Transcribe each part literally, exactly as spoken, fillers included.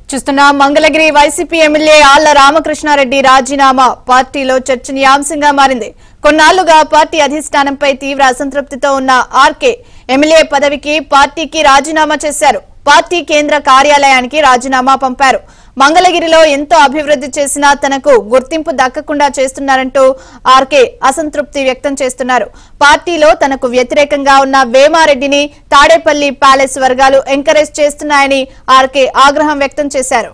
చూస్తున్న Mangalagiri YCP MLA Alla Ramakrishna Reddy రాజీనామా పార్టీలో చర్చనీయాంశంగా మారింది. కొన్నాళ్లుగా పార్టీ అధిష్టానంపై తీవ్ర అసంతృప్తితో ఉన్న ఆర్కే ఎమ్మెల్యే పదవికి పార్టీకి రాజీనామా చేశారు. పార్టీ కేంద్ర కార్యాలయానికి రాజీనామా పంపారు. మంగళగిరిలో ఎంతో అభివృద్ధి చేసినా తనకు గుర్తింపు దక్కకుండా చేస్తున్నారంటూ ఆర్కే అసంతృప్తి వ్యక్తం చేస్తున్నారు. పార్టీలో తనకు వ్యతిరేకంగా ఉన్న వేమారెడ్డిని తాడేపల్లి ప్యాలెస్ వర్గాలు ఎంకరేజ్ చేస్తున్నాయని ఆర్కే ఆగ్రహం వ్యక్తం చేశారు.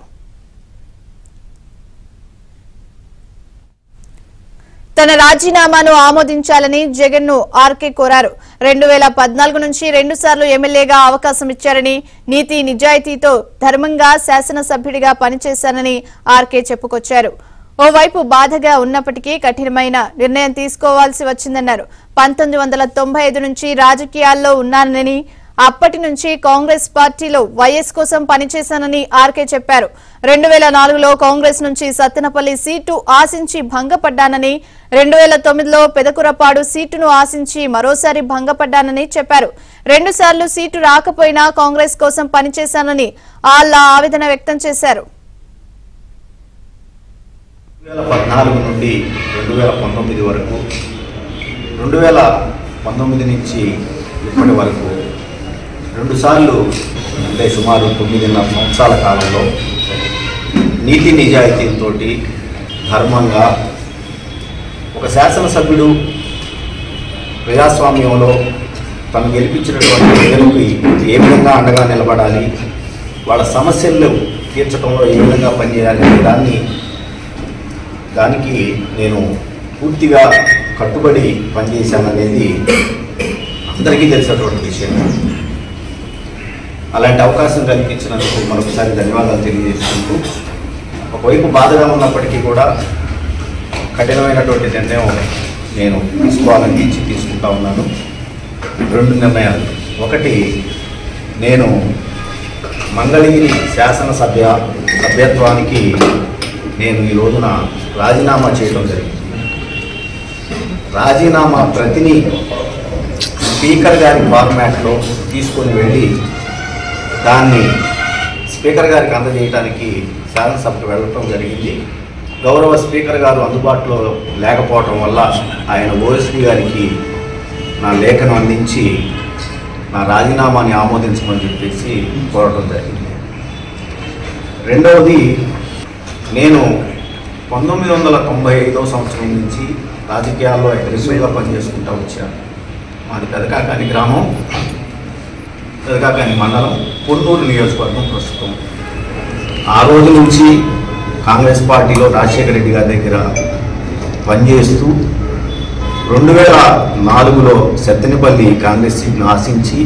తన రాజీనామాను ఆమోదించాలని జగన్ ను ఆర్కే కోరారు. రెండు వేల పద్నాలుగు నుంచి రెండు సార్లు ఎమ్మెల్యేగా అవకాశం ఇచ్చారని, నీతి నిజాయితీతో ధర్మంగా శాసనసభ్యుడిగా పనిచేశానని ఆర్కే చెప్పుకొచ్చారు. ఓవైపు బాధగా ఉన్నప్పటికీ కఠినమైన నిర్ణయం తీసుకోవాల్సి వచ్చిందన్నారు. పంతొమ్మిది వందల తొంభై ఐదు నుంచి రాజకీయాల్లో ఉన్నానని, అప్పటి నుంచి కాంగ్రెస్ పార్టీలో వైఎస్ కోసం పనిచేశానని ఆర్కే చెప్పారు. రెండు వేల నాలుగులో కాంగ్రెస్ నుంచి సత్తెనపల్లి సీటు ఆశించి భంగపడ్డానని, రెండు వేల తొమ్మిదిలో పెదకురపాడు సీటును ఆశించి మరోసారి భంగపడ్డానని చెప్పారు. రెండు సార్లు సీటు రాకపోయినా కాంగ్రెస్ కోసం పనిచేశానని ఆళ్ల ఆవేదన వ్యక్తం చేశారు. పద్నాలుగు నుండి రెండు వేల పంతొమ్మిది వరకు, రెండు వేల పంతొమ్మిది నుంచి ఇప్పటి వరకు రెండుసార్లు అంటే సుమారు తొమ్మిదిన్నర సంవత్సరాల కాలంలో నీతి నిజాయితీతో ధర్మంగా ఒక శాసనసభ్యుడు ప్రజాస్వామ్యంలో తను గెలిపించినటువంటి ప్రజలకు ఏ విధంగా అండగా నిలబడాలి, వాళ్ళ సమస్యలు తీర్చడంలో ఏ విధంగా పనిచేయాలి అనే దాన్ని దానికి నేను పూర్తిగా కట్టుబడి పనిచేశాననేది అందరికీ తెలిసినటువంటి విషయం. అలాంటి అవకాశం కల్పించినందుకు మరొకసారి ధన్యవాదాలు తెలియజేసుకుంటూ, ఒకవైపు బాధగా ఉన్నప్పటికీ కూడా కఠినమైనటువంటి నిర్ణయం నేను తీసుకోవాలని ఇచ్చి తీసుకుంటా ఉన్నాను. రెండు నిర్ణయాలు. ఒకటి, నేను మంగళగిరి శాసనసభ్య సభ్యత్వానికి నేను ఈ రోజున రాజీనామా చేయడం జరిగింది. రాజీనామా ప్రతిని స్పీకర్ గారి ఫార్మాట్లో తీసుకొని వెళ్ళి దాన్ని స్పీకర్ గారికి అందజేయడానికి శాసనసభకు వెళ్ళటం జరిగింది. గౌరవ స్పీకర్ గారు అందుబాటులో లేకపోవటం వల్ల ఆయన ఓఎస్పీ గారికి నా లేఖను అందించి నా రాజీనామాని ఆమోదించమని చెప్పేసి కోరటం జరిగింది. రెండవది, నేను పంతొమ్మిది వందల తొంభై ఐదవ సంవత్సరం నుంచి రాజకీయాల్లో అగ్రెసివ్గా పనిచేసుకుంటూ వచ్చాను. మాది పెదకాకాని గ్రామం, పెదకాకాని మండలం, పొన్నూరు నియోజకవర్గం ప్రస్తుతం. ఆ రోజు నుంచి కాంగ్రెస్ పార్టీలో రాజశేఖర రెడ్డి గారి దగ్గర పనిచేస్తూ రెండు వేల నాలుగులో సత్తెనపల్లి కాంగ్రెస్ సీట్ను ఆశించి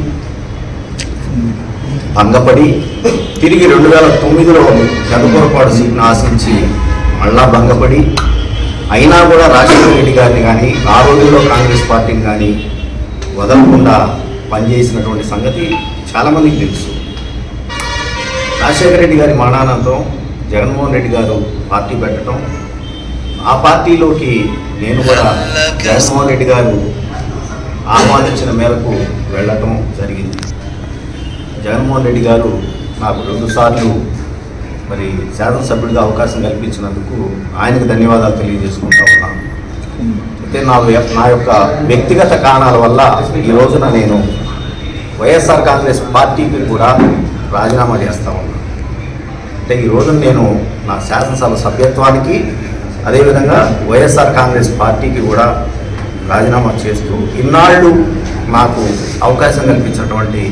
భంగపడి, తిరిగి రెండు వేల తొమ్మిదిలో పెదకురపాడు సీట్ను ఆశించి మళ్ళా భంగపడి, అయినా కూడా రాజశేఖర రెడ్డి గారిని కానీ ఆ రోజుల్లో కాంగ్రెస్ పార్టీని కానీ వదలకుండా పనిచేసినటువంటి సంగతి చాలామందికి తెలుసు. రాజశేఖర రెడ్డి గారి మరణానంతరం జగన్మోహన్ రెడ్డి గారు పార్టీ పెట్టడం, ఆ పార్టీలోకి నేను కూడా జగన్మోహన్ రెడ్డి గారు ఆహ్వానించిన మేరకు వెళ్ళటం జరిగింది. జగన్మోహన్ రెడ్డి గారు నాకు రెండుసార్లు మరి శాసనసభ్యుడిగా అవకాశం కల్పించినందుకు ఆయనకు ధన్యవాదాలు తెలియజేసుకుంటా ఉన్నాను. అయితే నా నా యొక్క వ్యక్తిగత కారణాల వల్ల ఈ రోజున నేను వైఎస్ఆర్ కాంగ్రెస్ పార్టీకి కూడా రాజీనామా చేస్తా ఉన్నాను. అంటే ఈ రోజున నేను నా శాసనసభ సభ్యత్వానికి, అదేవిధంగా వైఎస్ఆర్ కాంగ్రెస్ పార్టీకి కూడా రాజీనామా చేస్తూ ఇన్నాళ్ళు నాకు అవకాశం కల్పించినటువంటి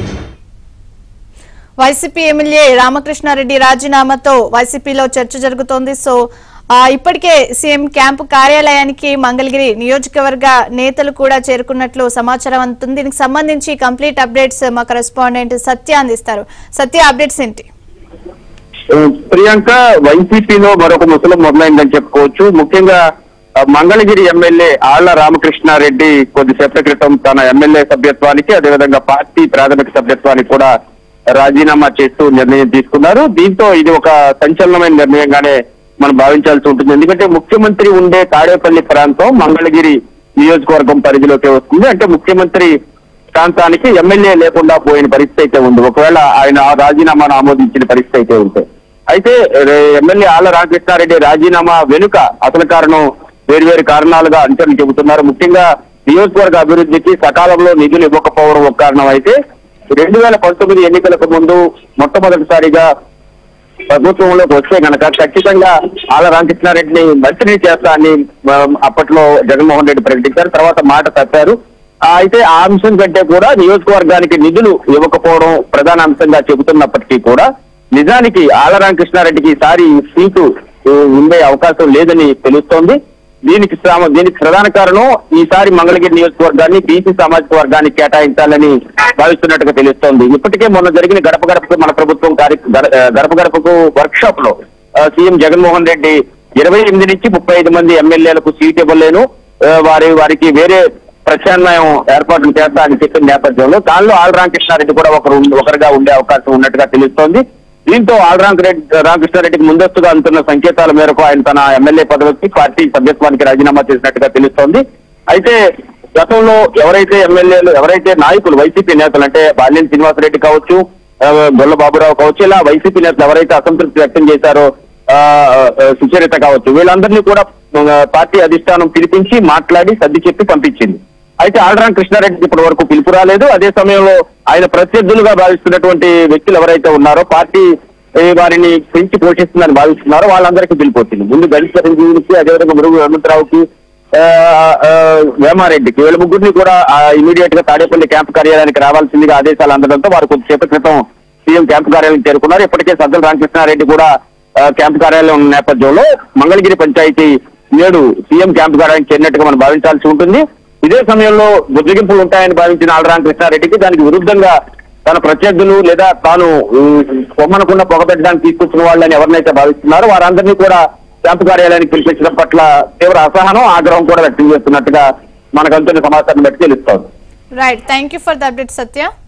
వైసీపీ ఎమ్మెల్యే రామకృష్ణారెడ్డి రాజీనామాతో వైసీపీలో చర్చ జరుగుతోంది. సో ఇప్పటికే సీఎం క్యాంపు కార్యాలయానికి మంగళగిరి నియోజకవర్గ నేతలు కూడా చేరుకున్నట్లు సమాచారం అందుతుంది. దీనికి సంబంధించి కంప్లీట్ అప్డేట్స్ మా కరెస్పాండెంట్ సత్య అందిస్తారు. సత్య, అప్డేట్స్ ఏంటి? ప్రియాంక, వైసీపీలో మరొక ముసలం మొదలైందని చెప్పుకోవచ్చు. ముఖ్యంగా మంగళగిరి ఎమ్మెల్యే ఆళ్ల రామకృష్ణారెడ్డి కొద్దిసేపటి క్రితం తన ఎమ్మెల్యే సభ్యత్వానికి, అదేవిధంగా పార్టీ ప్రాథమిక సభ్యత్వానికి కూడా రాజీనామా చేస్తూ నిర్ణయం తీసుకున్నారు. దీంతో ఇది ఒక సంచలనమైన నిర్ణయంగానే మనం భావించాల్సి ఉంటుంది. ఎందుకంటే ముఖ్యమంత్రి ఉండే తాడేపల్లి ప్రాంతం మంగళగిరి నియోజకవర్గం పరిధిలోకి వస్తుంది. అంటే ముఖ్యమంత్రి ప్రాంతానికి ఎమ్మెల్యే లేకుండా పోయిన పరిస్థితి అయితే ఉంది, ఒకవేళ ఆయన రాజీనామాను ఆమోదించిన పరిస్థితి అయితే ఉంటే. అయితే ఎమ్మెల్యే ఆళ్ల రామకృష్ణారెడ్డి రాజీనామా వెనుక అసలు కారణం వేరువేరు కారణాలుగా అంచనా చెబుతున్నారు. ముఖ్యంగా నియోజకవర్గ అభివృద్ధికి సకాలంలో నిధులు ఇవ్వకపోవడం ఒక కారణం అయితే రెండు వేల పంతొమ్మిది ఎన్నికలకు ముందు మొట్టమొదటిసారిగా ప్రభుత్వంలోకి వస్తే కనుక ఖచ్చితంగా ఆళ్ల రామకృష్ణారెడ్డిని మంత్రిని చేస్తా అని అప్పట్లో జగన్మోహన్ రెడ్డి ప్రకటించారు. తర్వాత మాట తప్పారు. అయితే ఆ అంశం కంటే కూడా నియోజకవర్గానికి నిధులు ఇవ్వకపోవడం ప్రధాన అంశంగా చెబుతున్నప్పటికీ కూడా నిజానికి ఆళ్ల రామకృష్ణారెడ్డికి ఈసారి సీటు ఉండే అవకాశం లేదని తెలుస్తోంది. దీనికి దీనికి ప్రధాన కారణం ఈసారి మంగళగిరి నియోజకవర్గాన్ని బీసీ సామాజిక వర్గానికి కేటాయించాలని భావిస్తున్నట్టుగా తెలుస్తోంది. ఇప్పటికే మొన్న జరిగిన గడప గడపకు మన ప్రభుత్వం గడప గడపకు వర్క్ షాప్ లో సీఎం జగన్మోహన్ రెడ్డి ఇరవై ఎనిమిది నుంచి ముప్పై ఐదు మంది ఎమ్మెల్యేలకు సీట్ ఇవ్వలేను, వారి వారికి వేరే ప్రత్యామ్నాయం ఏర్పాట్లు చేస్తా అని చెప్పిన నేపథ్యంలో దానిలో ఆళ్ల రామకృష్ణారెడ్డి కూడా ఒకరు ఒకరుగా ఉండే అవకాశం ఉన్నట్టుగా తెలుస్తోంది. దీంతో ఆళ్ల రామకృష్ణారెడ్డికి ముందస్తుగా అందుతున్న సంకేతాల మేరకు ఆయన తన ఎమ్మెల్యే పదవికి పార్టీ సభ్యత్వానికి రాజీనామా చేసినట్టుగా తెలుస్తోంది. అయితే గతంలో ఎవరైతే ఎమ్మెల్యేలు ఎవరైతే నాయకులు వైసీపీ నేతలు అంటే బాలినేని శ్రీనివాసరెడ్డి కావచ్చు, గొల్ల బాబురావు కావచ్చు, ఇలా వైసీపీ నేతలు ఎవరైతే అసంతృప్తి వ్యక్తం చేశారో సుచరిత కావచ్చు, వీళ్ళందరినీ కూడా పార్టీ అధిష్టానం పిలిపించి మాట్లాడి సర్ది చెప్పి పంపించింది. అయితే ఆళ్ల రామకృష్ణారెడ్డికి ఇప్పటి వరకు పిలుపు రాలేదు. అదే సమయంలో ఆయన ప్రత్యర్థులుగా భావిస్తున్నటువంటి వ్యక్తులు ఎవరైతే ఉన్నారో పార్టీ వారిని పెంచి పోషిస్తుందని భావిస్తున్నారో వాళ్ళందరికీ పిలుపు వచ్చింది. ముందు గణేష్ చిరంజీవికి, అదేవిధంగా మురుగు హనుమంతరావుకి, వేమారెడ్డికి, వీళ్ళ ముగ్గురిని కూడా ఇమీడియట్ గా తాడేపల్లి క్యాంపు కార్యాలయానికి రావాల్సిందిగా ఆదేశాలు అందడంతో వారు కొద్దిసేపటి క్రితం సీఎం క్యాంపు కార్యాలయం చేరుకున్నారు. ఇప్పటికే సజ్జల రామకృష్ణారెడ్డి కూడా క్యాంపు కార్యాలయం ఉన్న నేపథ్యంలో మంగళగిరి పంచాయతీ నేడు సీఎం క్యాంపు కార్యాలయం చేరినట్టుగా మనం భావించాల్సి ఉంటుంది. ఇదే సమయంలో బుజ్జగింపులు ఉంటాయని భావించిన ఆళ్ల రామకృష్ణారెడ్డికి దానికి విరుద్ధంగా తన ప్రత్యర్థులు లేదా తాను కొమ్మనకుండా పొగబెట్టడానికి తీసుకొచ్చిన వాళ్ళని ఎవరినైతే భావిస్తున్నారో వారందరినీ కూడా క్యాంపు కార్యాలయానికి పిలిపించడం పట్ల తీవ్ర అసహనం, ఆగ్రహం కూడా వ్యక్తం చేస్తున్నట్టుగా మనకు అందుతున్న సమాచారం బట్టి తెలుస్తోంది. Right, thank you for the update Satya.